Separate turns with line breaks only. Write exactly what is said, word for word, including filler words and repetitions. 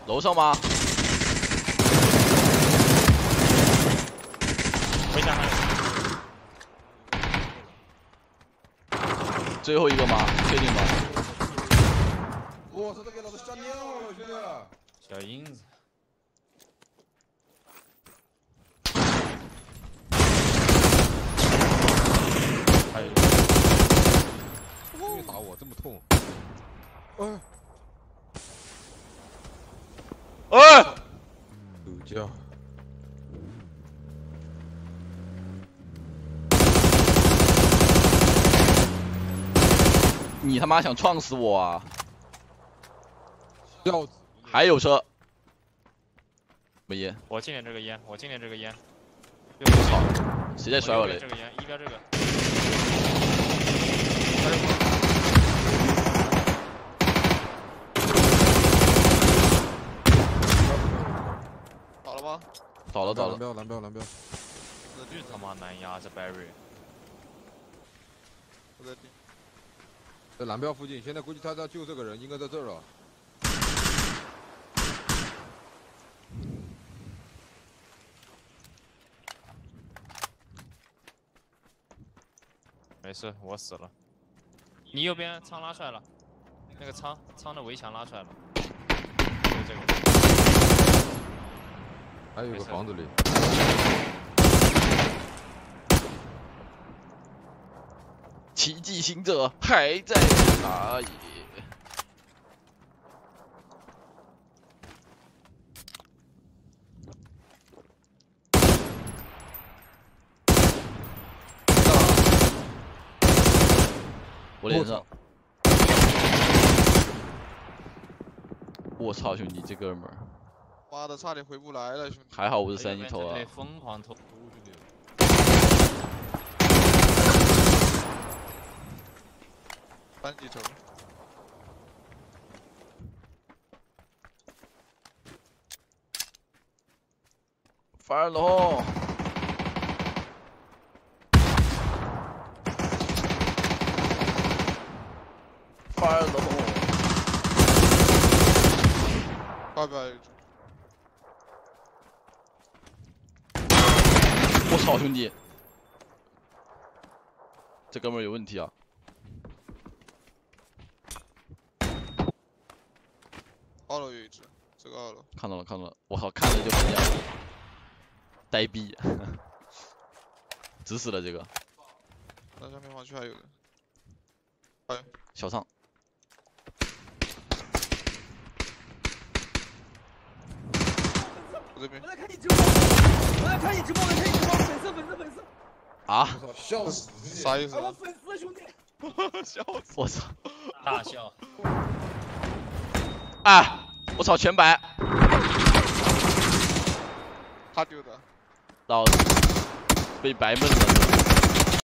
楼上吗？
回家还有。
最后一个吗？确定吗？
我操，都给老子吓尿了，兄弟！
小影子。还有。
终于打我这么痛！哎。
哎，
狗叫！
你他妈想撞死我啊！
吊子！
还有车，没烟。
我进点这个烟，我进点这个烟。
我操！谁在甩我雷？
这个烟，一边这个。
倒了吗？
倒了倒了。
蓝标蓝标蓝标。
这巨他妈难压，这 Barry。
我在顶。
在蓝标附近，现在估计他在救这个人，应该在这儿了。
没事，我死了。你右边仓拉出来了，那个仓仓的围墙拉出来了。就这个。
还有个房子里。
奇迹行者还在哪里？我脸上。我操，兄弟，这哥们儿！
妈的，差点回不来了，兄弟！
还好我是三一头啊！
疯狂投。
三级头。
Fire the hole！ Fire the hole！
八百。
我操，兄弟！这哥们儿有问题啊！
二楼有一只，这个二楼
看到了，看到了，我操，看着就很痒，呆逼，直死了这个。
那上面防区还有人，还有
小上，
我这边。
我在看你直播，我在看你直播，我在看你直播，粉丝粉丝粉丝。
啊！
笑死！
啥意思？
我粉丝兄弟。
笑死！
我操！
大笑。
啊！我操，全白！
他丢的，
老子被白闷了。